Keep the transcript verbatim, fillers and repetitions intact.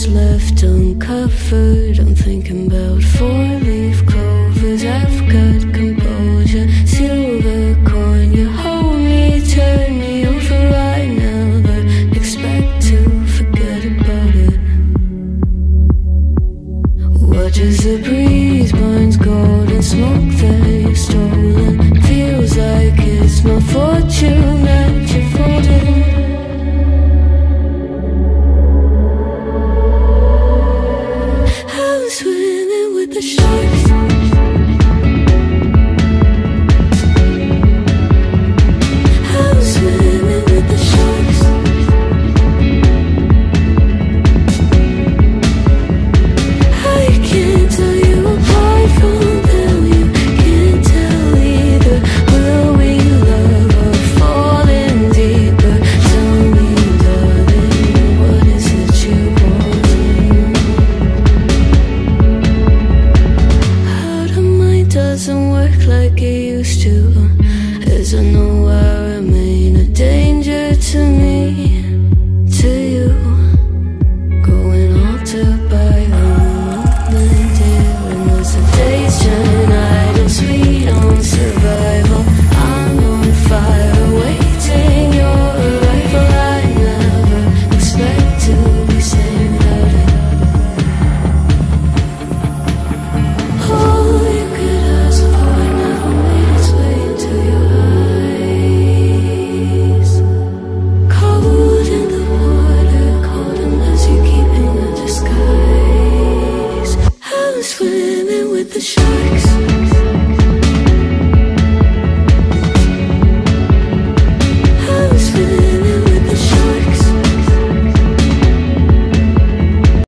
what's left uncovered. I'm thinking about four-leaf clovers. I've got composure. Silver coin, you hold me, turn me over right now, but expect to forget about it. Watch as the breeze burns golden smoke that you've stolen. Feels like it's my fortune that you're folding. I'm swimming with the sharks. I'm swimming with the sharks. I can't tell you apart from them. You can't tell either. Will we love or fall in deeper? Tell me, darling, what is it you want? How the mind doesn't work like it used to. As I know I remain a danger to me.